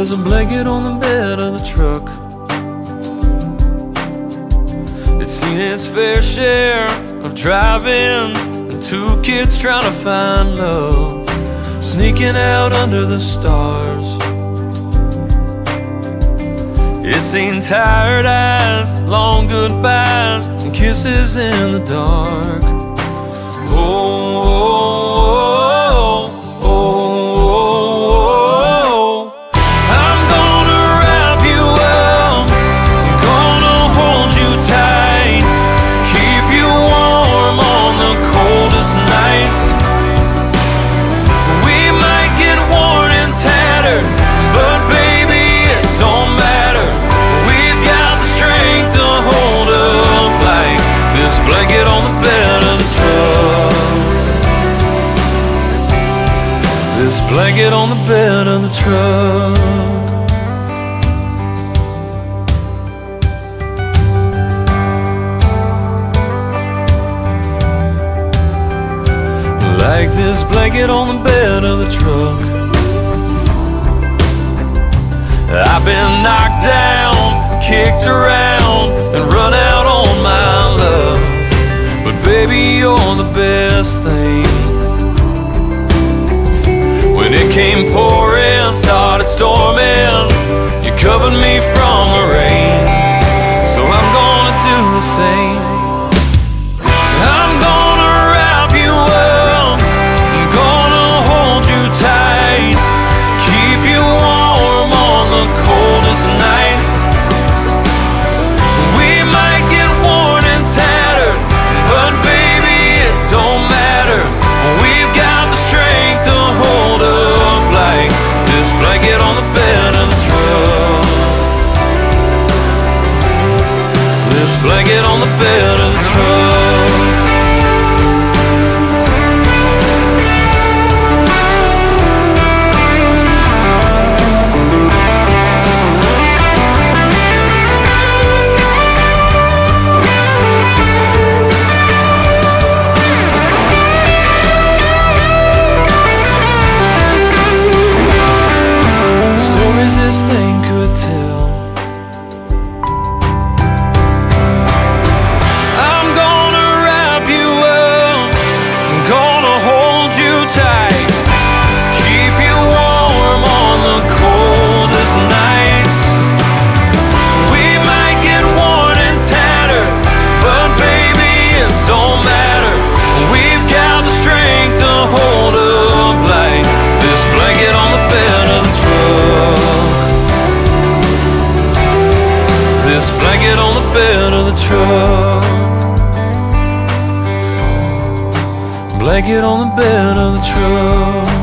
There's a blanket on the bed of the truck. It's seen its fair share of drive-ins and 2 kids trying to find love, sneaking out under the stars. It's seen tired eyes, long goodbyes, and kisses in the dark. Oh, oh, oh, oh, oh. I'm gonna wrap you up, I'm gonna hold you tight, keep you warm on the coldest nights. We might get worn and tattered, but baby, it don't matter. We've got the strength to hold up like this blanket on the bed of the truck. This blanket on the bed of the truck. Like this blanket on the bed of the truck. I've been knocked down, kicked around, and run out on my love, but baby, you're the best thing. When it came pouring, started storming, you covered me from the rain, so I'm gonna do the same. I'm gonna wrap you up, I'm gonna hold you tight, keep you warm on the coldest nights. We might get worn and tattered, but baby, it don't matter. We've got the strength to hold up like this blanket on the bed of the truck. This blanket on the bed of the truck. Stories this thing could tell. I'm gonna wrap you up, I'm gonna hold you tight, keep you warm on the coldest nights. We might get worn and tattered, but baby, it don't matter. We've got the strength to hold up like this blanket on the bed of the truck. This blanket on the bed of the truck. Blanket on the bed of the truck.